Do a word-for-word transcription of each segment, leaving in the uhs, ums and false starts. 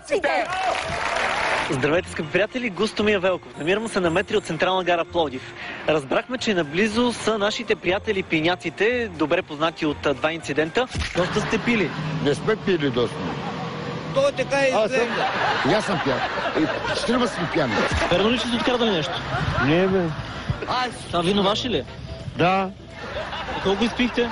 патриотите! Здравейте, скъпи приятели! Густо ми е Велков. Намирам се на метри от Централна гара Пловдив. Разбрахме, че наблизо са нашите приятели пиняците, добре познати от два инцидента. Доста сте пили. Не сме пили доста. Той е така и Аз съм... И аз съм пиян. И четирима сме пияни. Верно ли, че сте открадали нещо? Не, бе. Това вино ваше ли? Да. И колко изпихте?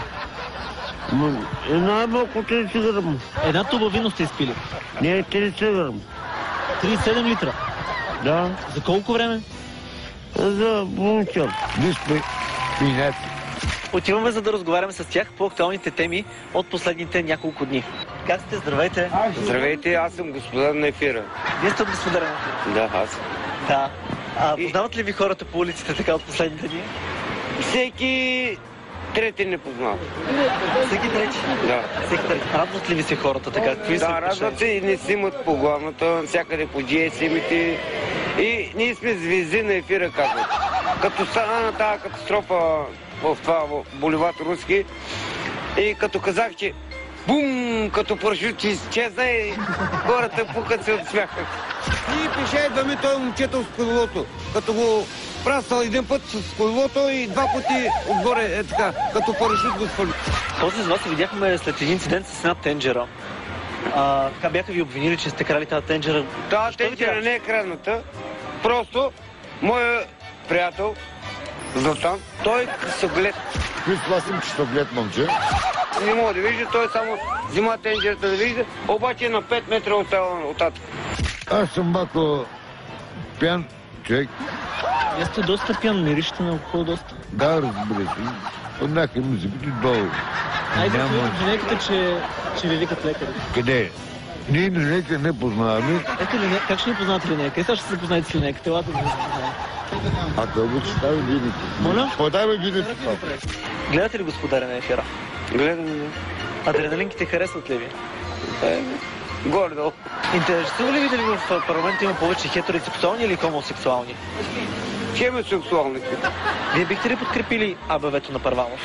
Най-малко тридесет грама. Една туба вино сте изпили. Не, тридесет грама. тридесет и седем литра. Да. За колко време? За получас. Вие сме пияци. Отиваме, за да разговаряме с тях по актуалните теми от последните няколко дни. Как сте? Здравейте! Здравейте, аз съм господар на ефира. Вие сте от господар на ефира? Да, аз. Да. А И... познават ли ви хората по улиците така от последните дни? Всеки трети не познава. Всеки трети? Да. Всеки трети. Радват ли ви се хората така? Какви са Да, радват се и не снимат по главната, всякъде по джи ес емите. И ние сме звезди на ефира, казват. Като стана тази катастрофа в това в Боливар Руски и като казах, че бум, като парашют изчезна и хората пукат се от смяха. И пише идваме той момчето с колелото. Като го прастал един път с колелото и два пъти отгоре е така, като парашют го свали. Този из вас видяхме след един инцидент с една тенджера. А, така бяха ви обвинили, че сте крали тази тенджера. Тази тенджера не е крадната, просто моя приятел Златан, той късоглед. Виж, това съм късоглед, момче. Не мога да вижда, той само взима тенджерата да вижда, обаче е на пет метра от оттатък. Аз съм малко пиян човек. Вие сте доста пиян, мириште на алкохол доста. Да, разбира се. От някакви музиките долу. Айде, Няма... линейката, че, че ви викат лекари. Къде? Ние линейка не познаваме. Ето линейка, как ще ни познавате линейка? И сега ще се запознаете с линейката, елате да ви запознаете. А да обичаш, дай ми видите. Моля? Подай ми видите това. Гледате ли господаря на ефира? Гледаме, да. Адреналинките харесват ли ви? Е, гордо. Интересува ли ви дали в парламента има повече хетеросексуални или хомосексуални? Чем е сексуални? Вие бихте ли подкрепили АБВ-то на Първанов?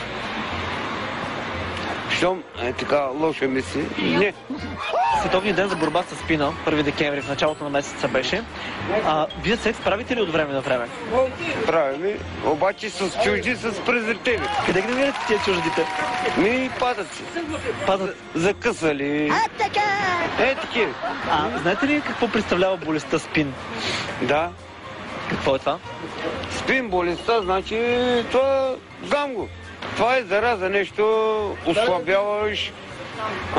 Щом е така лошо мисли? Не. Световният ден за борба с спина, първи декември, в началото на месеца беше. А, вие секс правите ли от време на време? Правим, обаче с чужди, с презрители. Къде ги намирате тия чуждите? Ми падат си. Падат. Закъсали. Е, такива. А, знаете ли какво представлява болестта спин? Да. Какво е това? Спин болестта, значи това знам го. Това е зараза нещо, ослабяваш, а,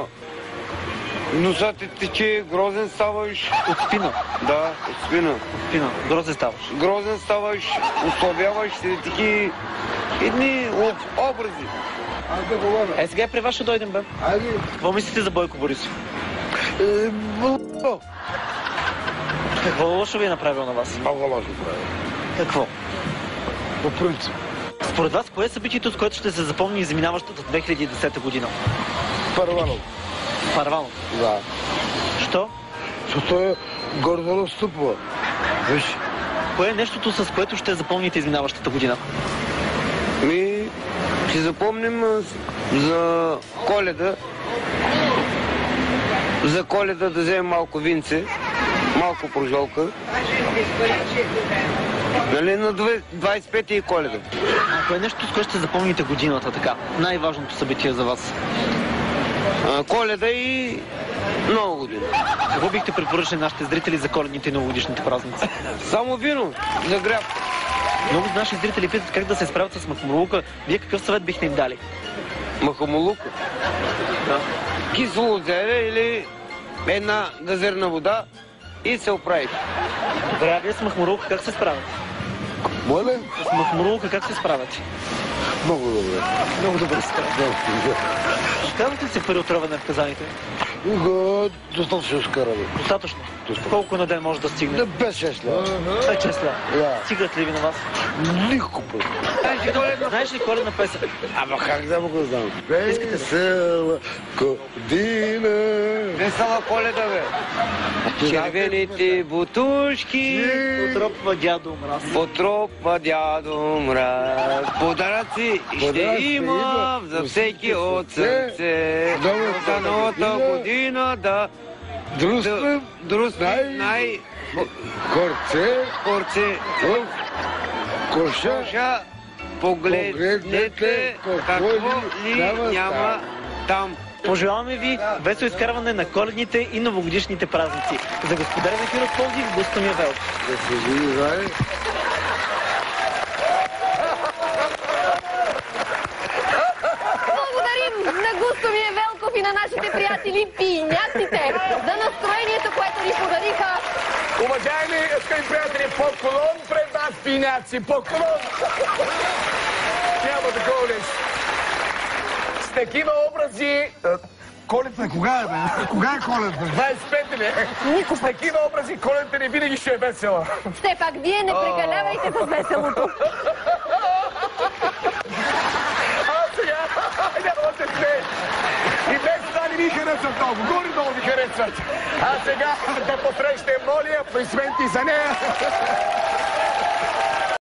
носа ти тече, грозен ставаш. От спина? Да, от спина. От спина. Грозен ставаш? Грозен ставаш, ослабяваш се, таки едни образи. Е, сега при вас ще дойдем, бе. Какво мислите за Бойко Борисов? Е, Какво лошо ви е направил на вас? много лошо прави. Какво? По принцип. Според вас, кое е събитието, с което ще се запомни заминаващата две хиляди и десета година? Първанов. Първанов? Да. Що? Защото е гордо настъпва. Виж. Кое е нещото, с което ще запомните изминаващата година? Ми, ще запомним за Коледа. За Коледа да вземем малко винце, малко прожолка. Нали на двадесет и пети и Коледа. А кое е нещо, с което ще запомните годината така? Най-важното събитие за вас? А, Коледа и Нова година. Какво бихте препоръчали нашите зрители за коледните и новогодишните празници? Само вино за гряб. Много наши зрители питат как да се справят с махмурлука. Вие какъв съвет бихте им дали? Махамулука. Да. Кисело зеле или една газирна вода и се оправи. Добре, а вие с махмурлука как се справят? Моля? С махмурлука как се справят? Много добре. Много добре се справят. Казвате ли се пари отровяне в казаните? Го, достатъчно скараме. Достатъчно? Достатъчно. Колко на ден може да стигне? Не без шест лева. пет-шест лева. Да. Стигат ли ви на вас? Никой път. Знаеш ли коледна песен? Ама как да го знам? Весела година. Весела Коледа, бе. Червените бутушки Отропва дядо мраз. потропва дядо мраз. Подаръци ще Подаръци има има за всеки от сърце. Много За новата година да Друствам Друствам най... най... Корце Корце в коша. Коша, погледнете какво ли няма там. Пожелаваме ви весело изкарване на коледните и новогодишните празници. За Господарен ефир от Пловдив, Гостомир Велков. Да се живи, знае. Благодарим на Гостомир Велков и на нашите приятели пиняците за настроението, което ни подариха. Уважаеми скъпи приятели, поклон пред вас, пиняци! Поклон! Няма такова нещо. С такива образи... Коледна кога е, бе? Кога е коледна? двадесет и пети ли? Нико, с такива образи коледната не винаги ще е весела. Все пак, вие не прекалявайте с веселото. А сега, няма да се смее. И днес това не ви харесват много. Горе-долу ви харесват. А сега да посрещнем Моли, аплодисменти за нея.